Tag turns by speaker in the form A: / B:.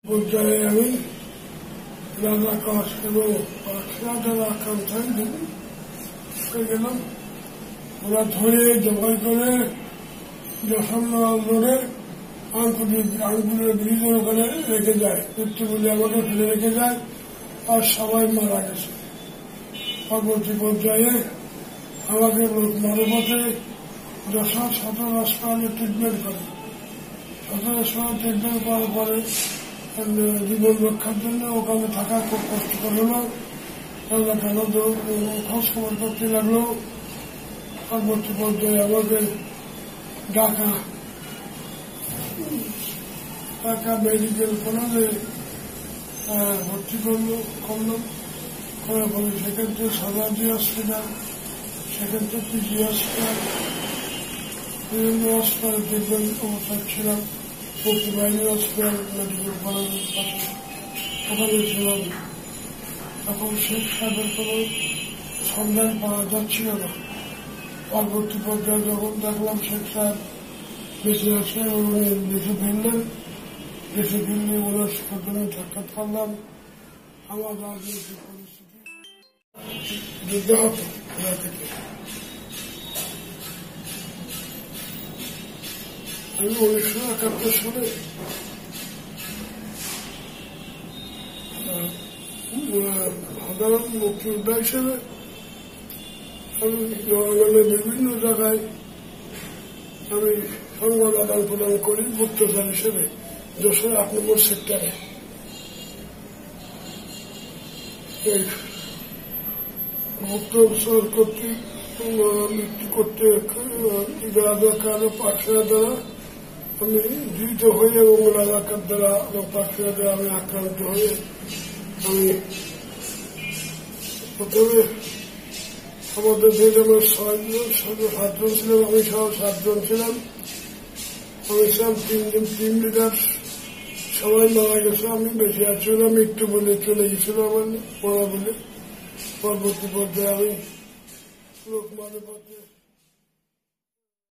A: পর্যায়ে আমি রাজাকার এবং যারা আকাঙ্ক্ষায় গেলাম। ওরা ধরে জবাই করে যশোর রোডে আঙ্গুলের ব্রিজের ওখানে রেখে যায়, মৃত্যু বলে আমাকে ফেলে রেখে যায়, আর সবাই মারা গেছে। পরবর্তী পর্যায়ে আমাকে মানবতে যশোর সদর হাসপাতালে ট্রিটমেন্ট করে। সদর হাসপাতালে ট্রিটমেন্ট করার পরে জীবন রক্ষার জন্য ওখানে থাকা খুব কষ্টকর হলো। কেন খোঁজ খবর করতে লাগলো। পরবর্তী পর্যায়ে আমাকে ঢাকা মেডিকেল কলেজে ভর্তি করলাম। করার পরে সেখান থেকে সাজাজি হসপিটাল, সেখান থেকে পিজি হসপিটাল, বিভিন্ন হসপিটালে ট্রিটমেন্ট অবস্থায় ছিলাম। মুক্তিবাহিনী হসপিটাল মেডিকেল কলেজের পাশে ওখানে ছিলাম। তখন শেখ সাহেবের কোনো সন্ধান পাওয়া যাচ্ছিল না। পরবর্তী পর্যায়ে যখন দেখলাম শেখ সাহেব বেঁচে আছে, উনি দেশে ফিরলেন। দেশে ফিরলে ওনার সাথে সাক্ষাৎ করলাম। আমার রাজনৈতিক পরিস্থিতি যুদ্ধাহত ওরা থেকে আমি 1971 সালে সাধারণ মুক্তিযোদ্ধা হিসেবে আমি জনগণের বিভিন্ন জায়গায় আমি সংবাদ আদান প্রদান করি গুপ্তচর হিসেবে। 8 নম্বর সেক্টরে গুপ্তচর কর্তৃক মৃত্যু করতে পাকসেনা দ্বারা আমি ধৃত হয়ে এবং রাজাকার দ্বারা পাকসেনা দ্বারা আমি আক্রান্ত হয়ে আমি প্রথমে আমাদের যে আমার 7 জন ছিলাম, আমি সহ 7 জন ছিলাম। আমি ছিলাম 3 লিডার, সবাই মারা গেছে, আমি বেঁচে আছি না, মৃত্যু বলে চলে গেছিল আমার মারা বলে। পরবর্তী পর্যায়ে আমি লোক মানবতে